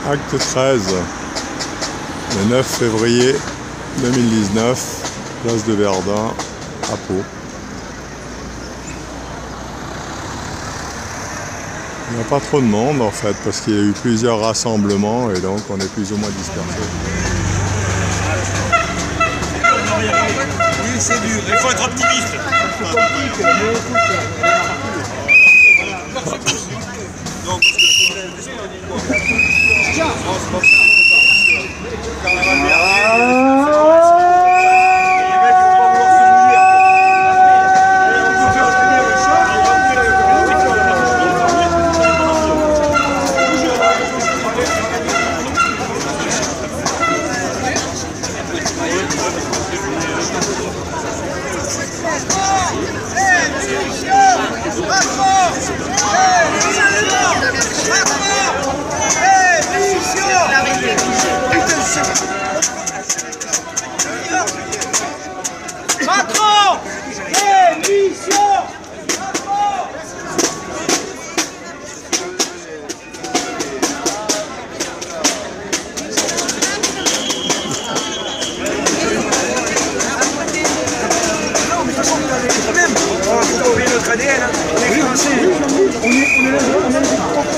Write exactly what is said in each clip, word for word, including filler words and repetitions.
Acte treize, le neuf février deux mille dix-neuf, place de Verdun, à Pau. Il n'y a pas trop de monde en fait, parce qu'il y a eu plusieurs rassemblements et donc on est plus ou moins dispersés. Oui, c'est dur, il faut être optimiste. Donc, Macron, émission. Non, mais de toute façon, quand même, on va pas oublier notre A D N. Hein. On est français. On est, on est là, on est là.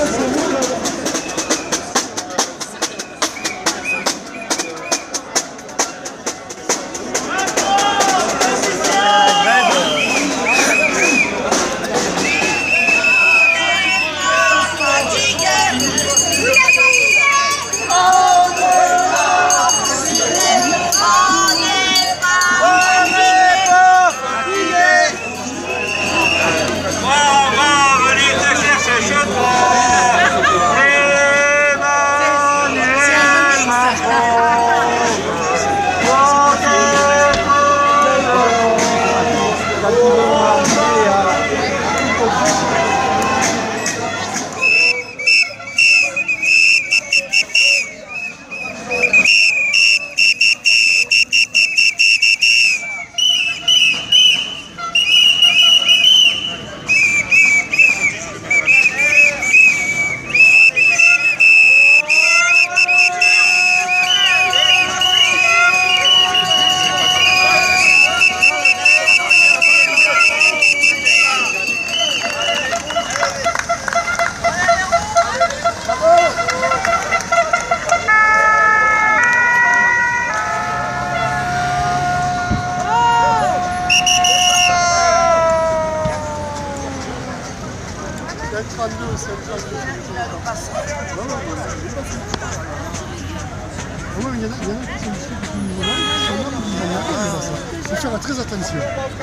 Il faut faire très attention.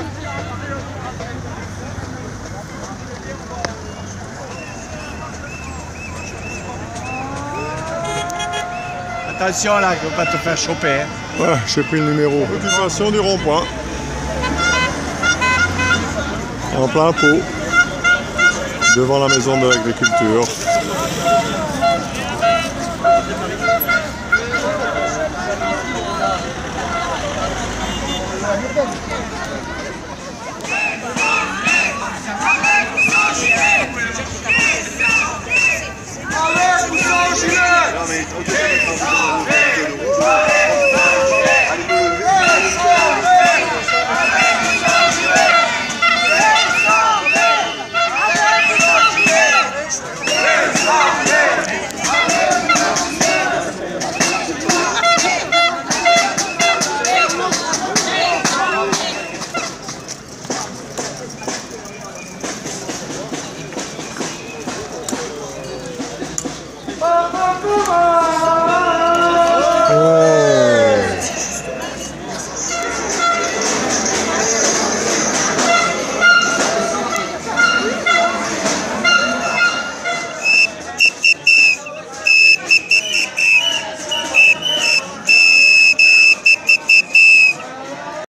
Attention là, il ne faut pas te faire choper. Hein. Ouais, j'ai pris le numéro. Occupation du rond-point. En plein Pau. Devant la maison de l'agriculture. Let's go!